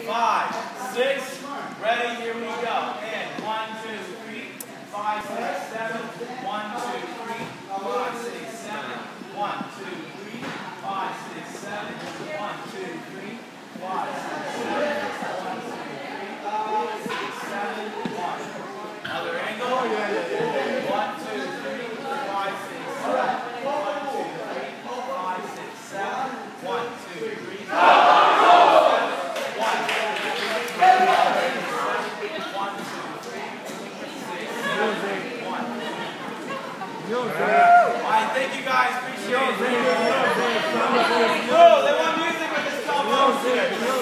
5, 6. Ready? Here we go. And 1, 2, 3, 5, 6, 7. 1, 2, 3, 5, 6, 7. 1, 2, 3, 5, 6, 7. 1, 2, 3, 5, 6, 7. 1, 2, 3, 5, 6, 7. 1. Other angle. 1, 2, 3, 5, 6, 7. 1, 2, 3, 5, 6, 7. 1, 2, 3, 5, 6, 7. Alright, thank you guys, appreciate it. Oh, they want music with this 12 here.